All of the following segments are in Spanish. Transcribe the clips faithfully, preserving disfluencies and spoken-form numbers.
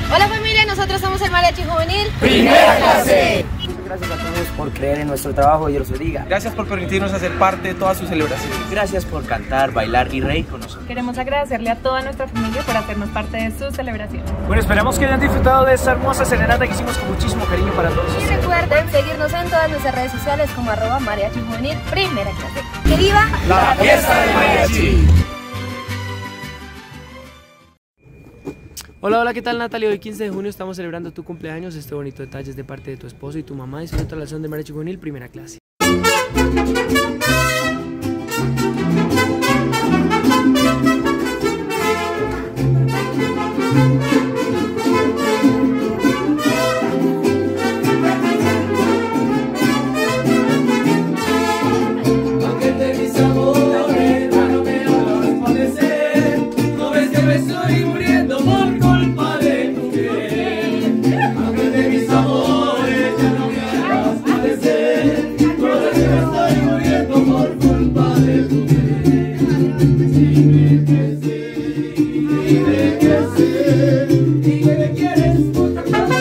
Hola familia, nosotros somos el Mariachi Juvenil Primera Clase. Muchas gracias a todos por creer en nuestro trabajo, Dios los bendiga. Gracias por permitirnos hacer parte de todas sus celebraciones. Gracias por cantar, bailar y reír con nosotros. Queremos agradecerle a toda nuestra familia por hacernos parte de sus celebraciones. Bueno, esperamos que hayan disfrutado de esta hermosa serenata que hicimos con muchísimo cariño para todos. Y recuerden seguirnos en todas nuestras redes sociales como arroba Mariachi Juvenil Primera Clase. ¡Que viva la fiesta del mariachi! Hola, hola, ¿qué tal, Natalia? Hoy quince de junio estamos celebrando tu cumpleaños. Este bonito detalle es de parte de tu esposo y tu mamá. Disfruta la acción de Mariachi Juvenil Primera Clase. Aunque de mis amores ya no me hagas padecer, no ves que me estoy muriendo por culpa de tu piel. Aunque de mis amores ya no me hagas padecer, no ves que me estoy muriendo por culpa de tu piel. Dime que sí, dime que sí, y que me quieres mucho más.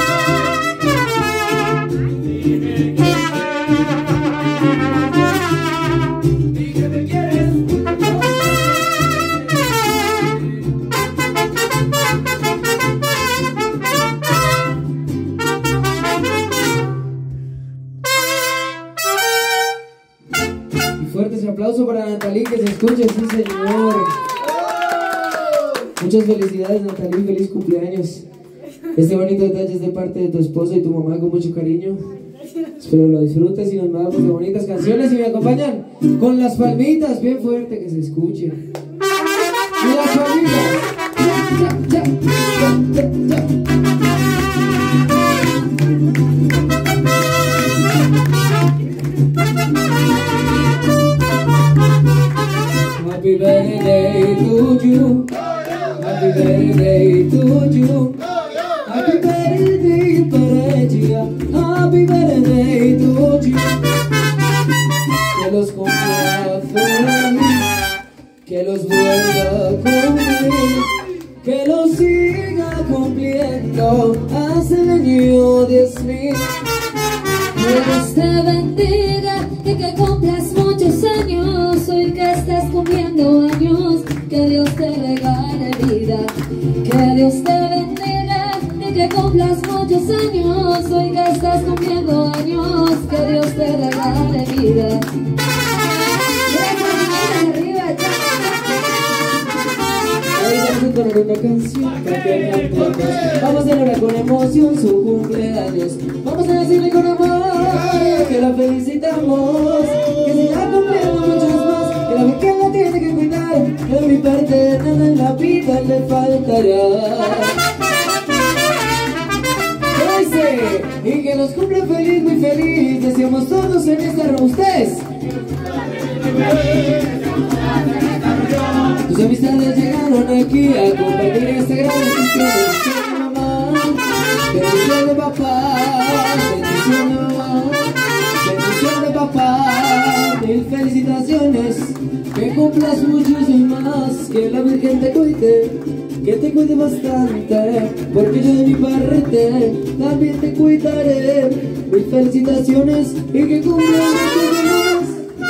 Dime que fuerte ese aplauso para Natalie, que se escuche, sí señor. Muchas felicidades, Natalie, feliz cumpleaños. Este bonito detalle es de parte de tu esposo y tu mamá con mucho cariño. Espero lo disfrutes y nos mandamos de bonitas canciones y me acompañan con las palmitas, bien fuerte que se escuche. Y las palmitas. Ya, ya, ya, ya, ya. Happy birthday to you. Happy birthday to you. Happy birthday para ella. Happy birthday to you. Que los cumpla feliz, que los vuelva a cumplir, que los siga cumpliendo hasta el año diez mil. Que Dios te bendiga y que cumplas muchos años. Hoy que estás cumpliendo años, que Dios te regale vida. Que Dios te bendiga y que cumplas muchos años. Hoy que estás cumpliendo años, que Dios te regale vida. Con una canción que cantemos. Vamos a celebrar con emoción su cumpleaños. Vamos a decirle con amor que la felicitamos, que siga cumpliendo muchos más, que la mujer la tiene que cuidar, que de mi parte nada en la vida le faltará. Y que nos cumple feliz, muy feliz, deseamos todos en esta ronda. ¿Ustedes? Tus amistades llegaron aquí a compartir esta gran bendición de mamá, bendición de papá, bendición de mamá, bendición de papá, mil felicitaciones, que cumplas muchos y más, que la Virgen te cuide, que te cuide bastante, porque yo de mi parte también te cuidaré, mil felicitaciones y que cumplas muchos y más.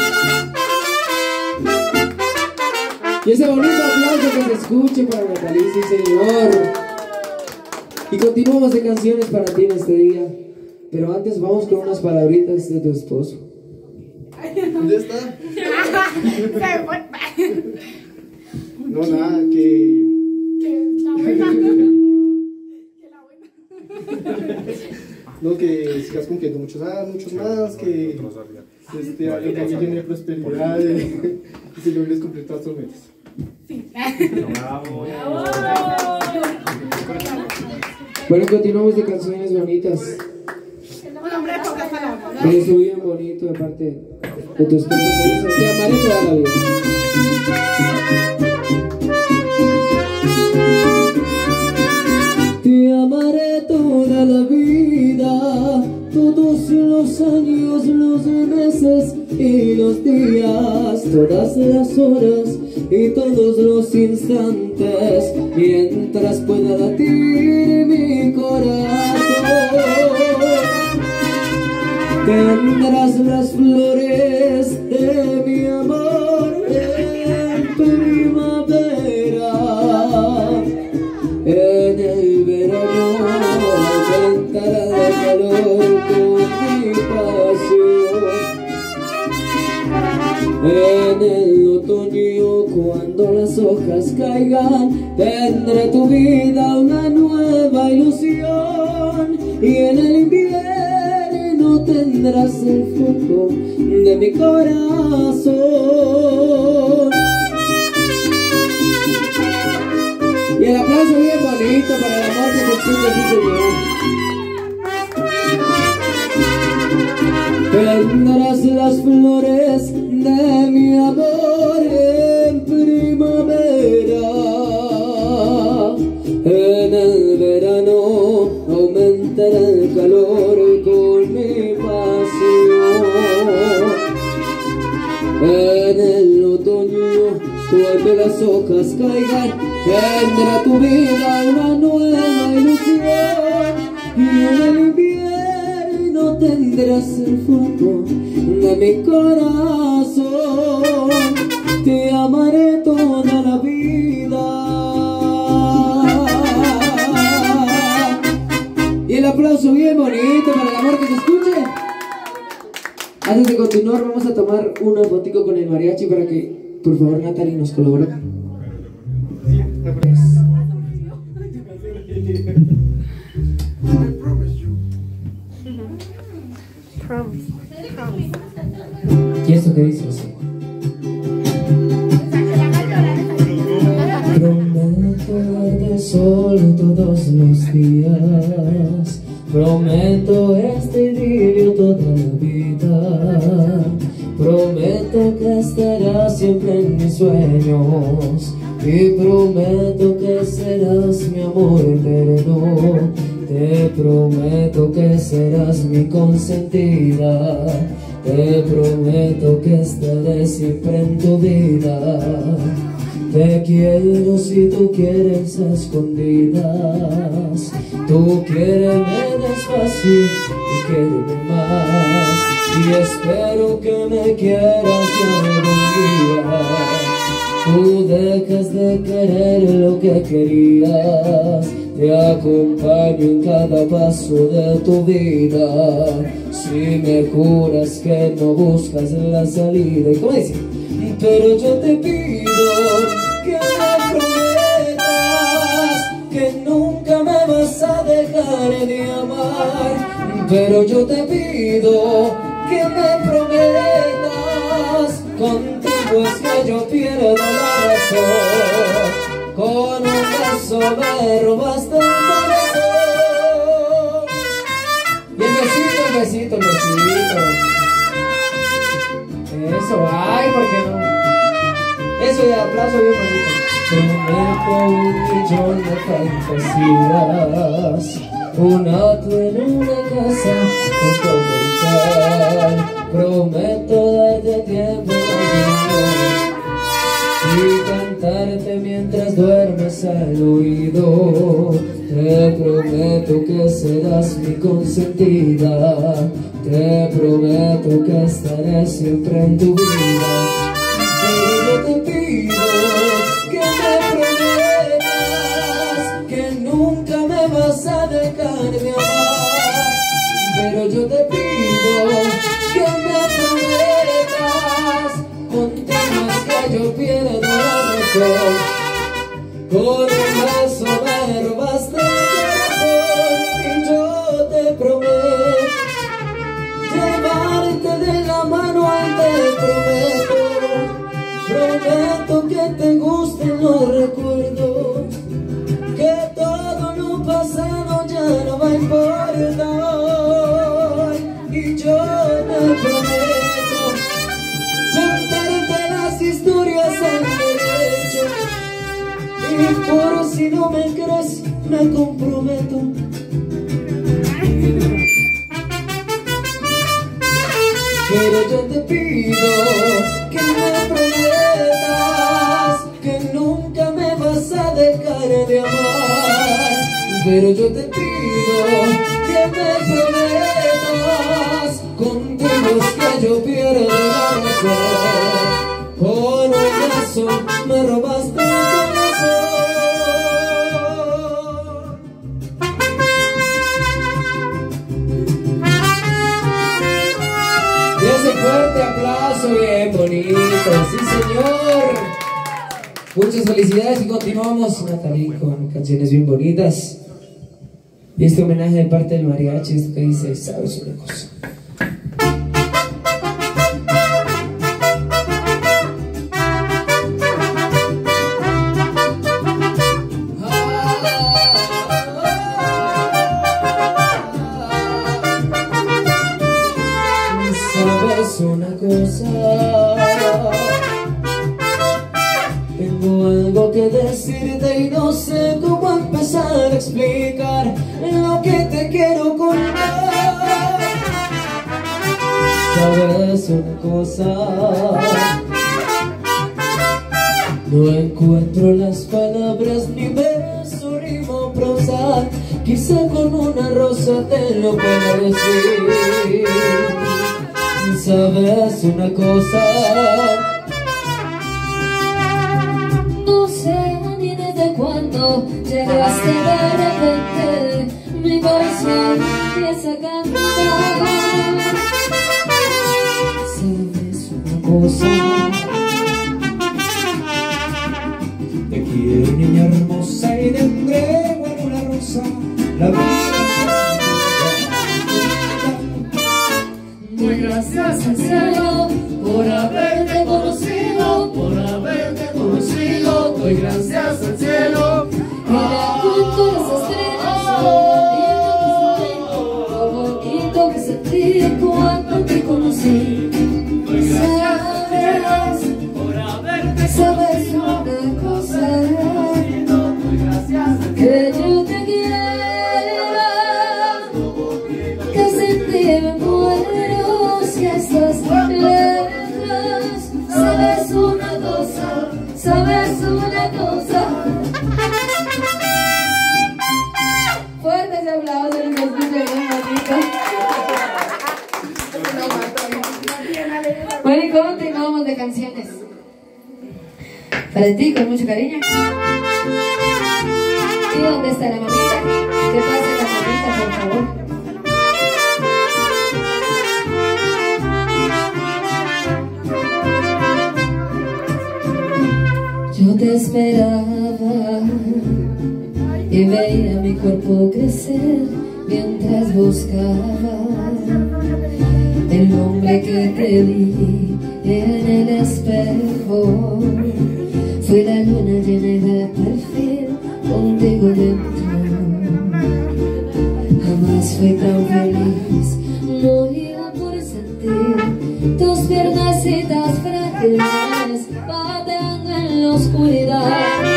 Y ese bonito aplauso que se escuche para Natalie, sí señor. Y continuamos de canciones para ti en este día. Pero antes vamos con unas palabritas de tu esposo. ¿Dónde está? No, nada, que... Que la buena. Que la buena. No, que sigas cumpliendo muchos años, muchos más, que este año también llene de prosperidad y si logres cumplir todas tus metas. Sí. Bravo. Bueno, continuamos de canciones bonitas. Eso bien bonito de parte de tu esposo que dice: te amaré toda la vida. Te amaré toda la vida, todos los años, los meses y los días, todas las horas y todos los instantes, mientras pueda latir mi en el verano aumentará el calor con mi pasión. En el otoño, cuando las hojas caigan, tendré tu vida una nueva ilusión. Y en el invierno tendrás el fuego de mi corazón. Y el aplauso bien bonito para el amor que se escucha, sí señor. Tendrás las flores de mi amor en primavera. En el verano aumentará el calor con mi pasión. En el otoño, cuando las hojas caigan, tendrá tu vida una nueva ilusión. Y en el invierno tendrás el fuego de mi corazón. Te amaré toda la vida. Y el aplauso bien bonito para el amor que se escuche. Antes de continuar, vamos a tomar una fotico con el mariachi para que, por favor, Natalie nos colabore. ¿Y esto qué dice así? Prometo darte sol todos los días. Prometo este idilio toda la vida. Prometo que estarás siempre en mis sueños. Y prometo que serás mi amor eterno. Te prometo que serás mi consentida. Te prometo que estaré siempre en tu vida. Te quiero si tú quieres a escondidas. Tú quiéreme despacio y quiéreme más. Y espero que me quieras ya algún día. Tú dejas de querer lo que querías. Te acompaño en cada paso de tu vida. Si me juras que no buscas la salida. ¿Y cómo dice? Pero yo te pido que me prometas que nunca me vas a dejar de amar. Pero yo te pido que me prometas, contigo es que yo pierdo la razón. Con un beso me robaste el corazón. Y el besito, el besito, el besito. Eso, ay, ¿por qué no? Eso y el aplauso bien bonito. Prometo un millón de fantasías, un auto en una casa junto a un volcán. Prometo darte tiempo y cantarte mientras duermes al oído. Te prometo que serás mi consentida. Te prometo que estaré siempre en tu vida. Pero yo te pido que me prometas que nunca me vas a dejar de amar. Pero yo te pido que me prometas, contigo es que yo pierdo la razón. Con un beso me robaste el corazón. Y yo te prometo llevarte de la mano y te prometo, prometo que te gusten los recuerdos, que todo lo pasado ya no va a importar. Y yo te prometo contarte las historias en derecho. Y por si no me crees, me comprometo. Pero yo te pido que me prometas que nunca me vas a dejar de amar. Pero yo te pido que me prometas, contigo es que yo pierdo la razón. Con un beso me robaste el corazón. señor. Muchas felicidades y continuamos, Natalie, con canciones bien bonitas. Y este homenaje de parte del mariachi, esto que dice, ¿sabes una cosa? ¿Sabes una cosa? Tengo algo que decirte y no sé cómo empezar a explicar lo que te quiero contar. ¿Sabes una cosa? No encuentro las palabras ni verso rimo prosa. Quizá con una rosa te lo pueda decir. ¿Sabes una cosa? No sé ni desde cuándo llegaste de repente, mi voz empieza a cantar. ¿Sabes una cosa? Te quiero, niña hermosa, y te entrego en una rosa la vida. Doy gracias al cielo por haberte conocido, por haberte conocido. Doy gracias al cielo. Y le cuento las estrellas lo bonito que sentí, lo bonito que sentí cuando te conocí. Doy gracias al Sabes, cielo por haberte sabes conocido, una cosa, doy gracias al cielo. que yo te quiero, que sin ti me muero si estás lejos. Sabes una cosa, sabes una cosa. Fuertes aplausos en los niños, bueno, y continuamos de canciones para ti con mucho cariño. ¿Y dónde está la mamita? Que pase la mamita, por favor. Yo te esperaba y veía mi cuerpo crecer mientras buscaba el hombre que te vi en el espejo. Fue la luna llena de perfil contigo dentro. Jamás fui tan feliz, moría por sentir tus piernecitas frágiles pateando en la oscuridad.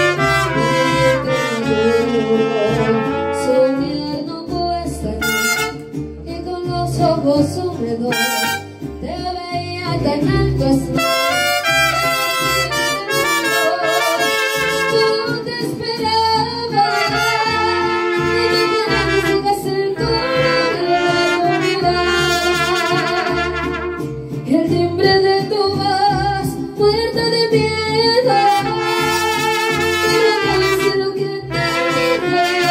Soñar no cuesta y con los ojos húmedos te veía tan alto estar. Yo te esperaba y me quedabas en tu mirada. El timbre de tu voz muerta de miedo, pero no sé lo que te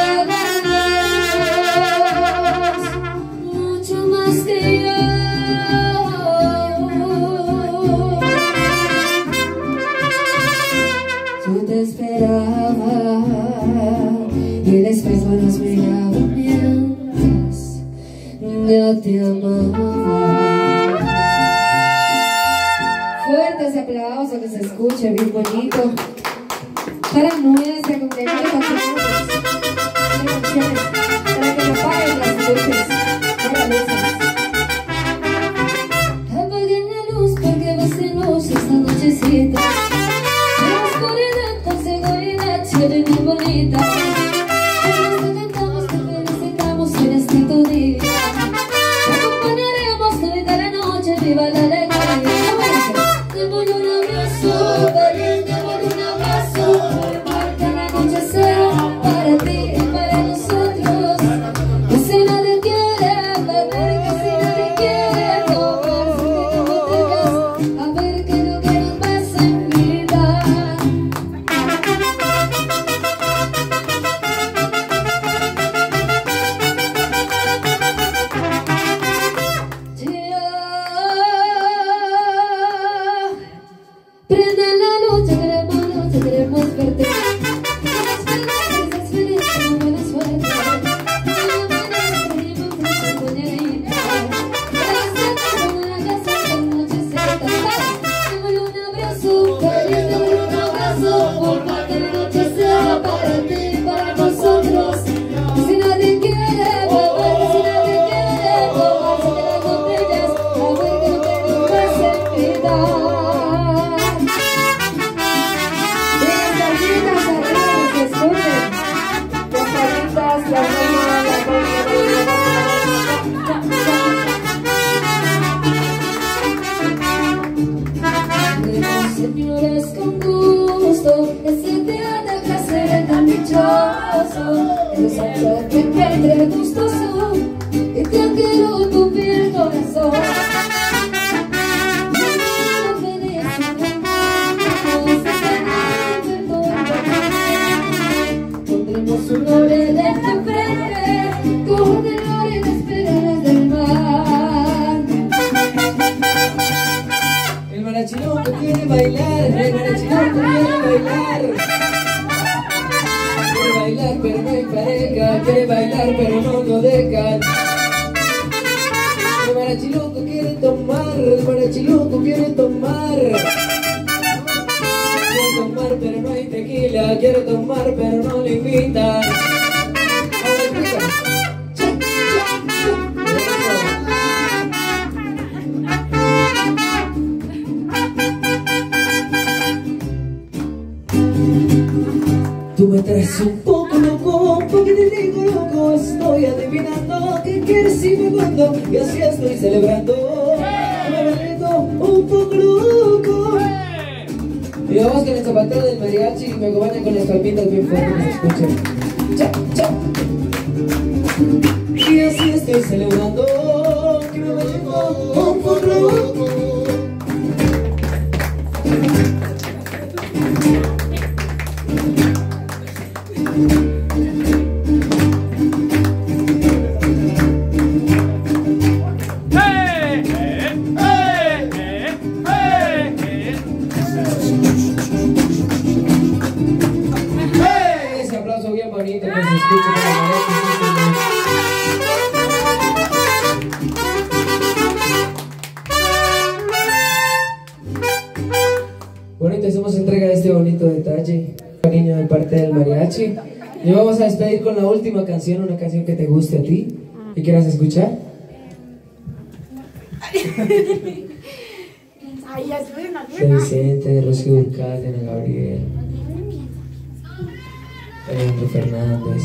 regalas, mucho más que yo. Yo te esperaba y después nos miraba mientras yo te amaba. Fuerte ese aplauso, que se escuche bien bonito para nuestra compañía de canciones, para que no paren las luces. Apaguen la luz porque vas en luz esta nochecita. En la oscuridad con seguridad se ve bien bonita. Todos te cantamos, te felicitamos en este tu día. Acompañaremos toda la noche, viva la alegría. Te voy un abrazo, caliente por un abrazo, porque el anochecer corazón, resalta que entre tus ojos y te quiero tu piel corazón. Pondremos un laurel en tu frente, con el laurel esperas del mar. El marachiloco quiere bailar, el marachiloco quiere bailar. Quiere bailar pero no hay pareja, quiere bailar pero no lo dejan. El marachiloco quiere tomar, el marachiloco quiere tomar. Quiere tomar pero no hay tequila, quiere tomar pero no le invitan. Tú me traes un poco loco, porque te digo loco, estoy adivinando qué quieres y me cuento, y así estoy celebrando. Me vuelvo un poco loco. Y vamos con el zapateo del mariachi y me acompañan con las palmitas bien fuertes, escuchen. Cha, cha. Y así estoy celebrando, que me vuelvo un poco loco. Ese aplauso bien bonito que se escucha en la Bonito, hacemos entrega de este bonito detalle, cariño de parte del mariachi. Y vamos a despedir con la última canción, una canción que te guste a ti y quieras escuchar. Ay, ayúdenme, De Vicente, de Rocío Dúrcal, de Ana Gabriel, Alejandro Fernández.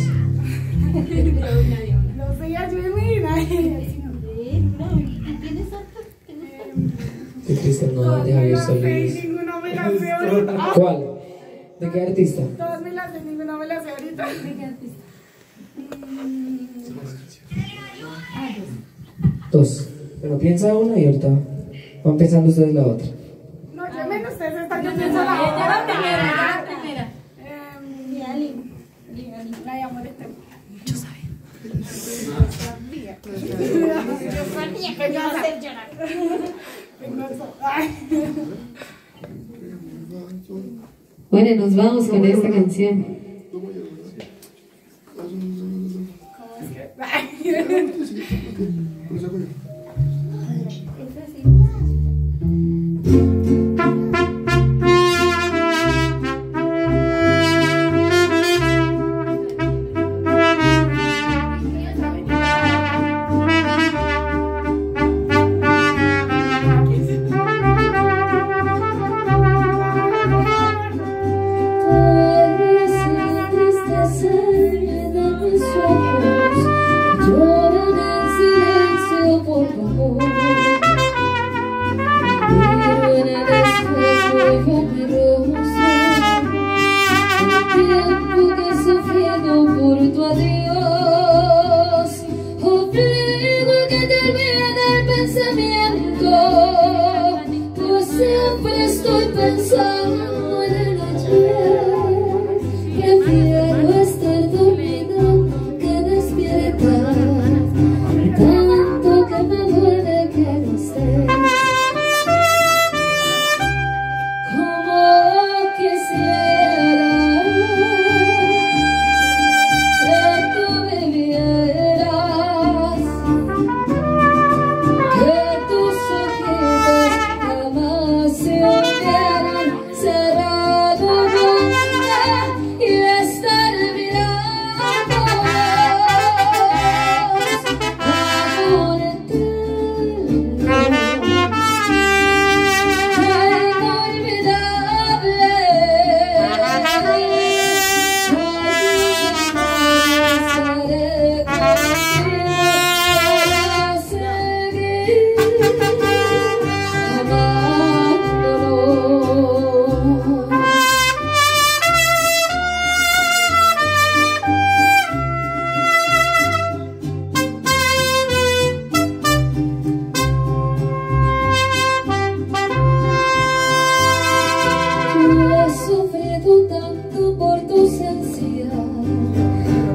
No sé, ayúdenme. De Cristian Nodal, de Javier Solís. Ninguno me la sé ahorita. ¿Cuál? ¿De qué artista? Todas me las sé, ninguna me la sé ahorita. ¿De qué artista? Dos. Bueno, piensa una y ahorita van pensando ustedes la otra. No, yo menos ustedes están, yo pienso la otra. La primera, la primera. La de amor eterno. Yo sabía. Yo sabía que me iba a hacer llorar. Bueno, nos vamos con esta canción.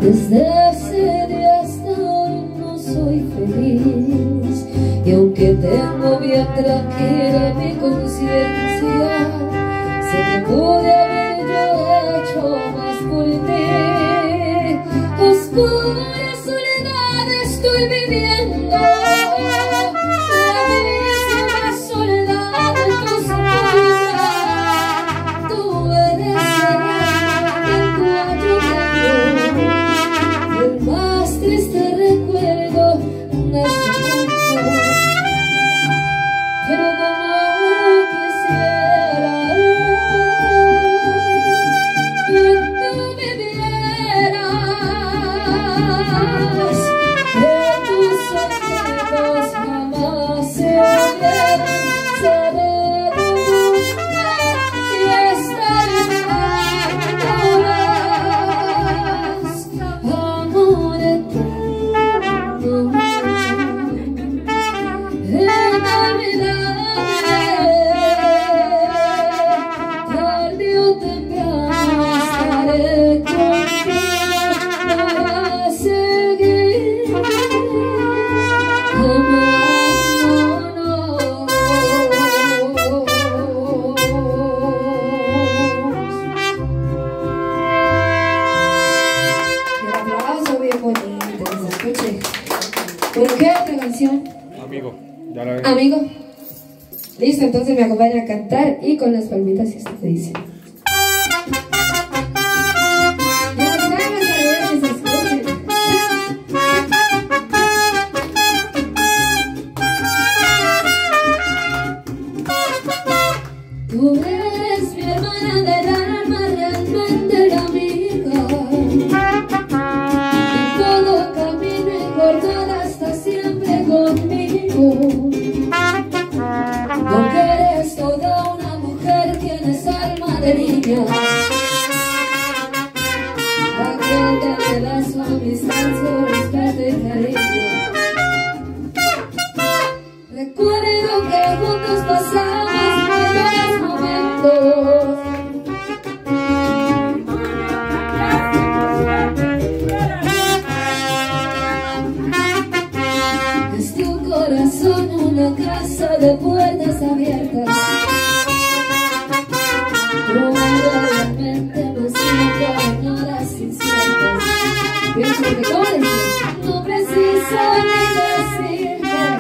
Desde ese día hasta hoy no soy feliz, y aunque tengo bien tranquila mi conciencia, sé que pude haber yo hecho más por ti. Oscura soledad estoy viviendo, la misma soledad no se pudra. Tú eres el cuadro y el más triste recuerdo de este mundo. Pero como quisiera que tú vivieras, que tus ojos jamás se olvidaran, saber y estar en amor eterno. Tarde o temprano estaré contigo para seguir amándonos. El aplauso bien bonito, que se escuche. ¿Por qué otra canción? Amigo, ya la ves. Amigo. Listo, entonces me acompaña a cantar y con las palmitas y esto te dice. Tú eres mi hermana del alma, realmente la amiga. En todo camino y jornada estás siempre conmigo. Porque eres toda una mujer, tienes alma de niña. Aquel que te da su amistad, su respeto y cariño. Recuerdo que juntos pasamos buenos momentos. Es tu corazón una casa de puertas abiertas. Probablemente me siento añoras inciertas. Pienso que como decir, no preciso ni decirte.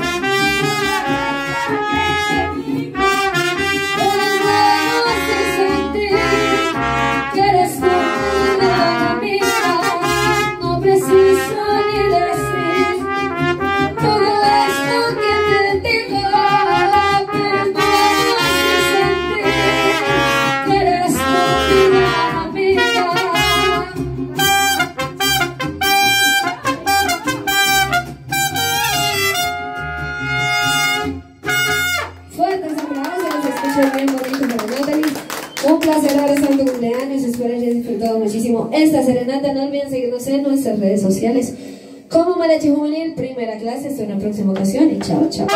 Pero es bueno así sentir que eres tú una amiga. No preciso ni decir todo esto que te digo. Pero es bueno así sentir que eres tú una amiga. Fuertes aplausos, se escucha bien bonito para Natalie. Un placer haber estado en tu cumpleaños, espero hayas disfrutado muchísimo esta serenata. No olviden seguirnos en nuestras redes sociales como Mariachi Juvenil, primera clase. Hasta una próxima ocasión y chao, chao.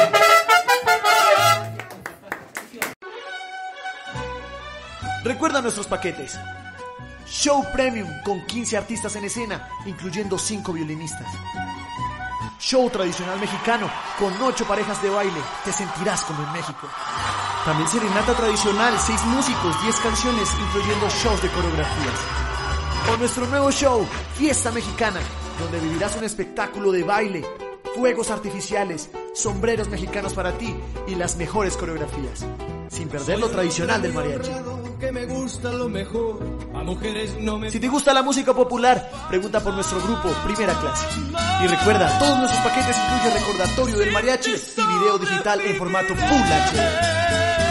Recuerda nuestros paquetes. Show Premium con quince artistas en escena, incluyendo cinco violinistas. Show tradicional mexicano con ocho parejas de baile, te sentirás como en México. También serenata tradicional, seis músicos, diez canciones, incluyendo shows de coreografías. O nuestro nuevo show, Fiesta Mexicana, donde vivirás un espectáculo de baile, fuegos artificiales, sombreros mexicanos para ti y las mejores coreografías, sin perder lo tradicional del mariachi. Que me gusta lo mejor, a mujeres no me... Si te gusta la música popular, pregunta por nuestro grupo Primera Clase. Y recuerda, todos nuestros paquetes incluyen recordatorio del mariachi y video digital en formato Full H D.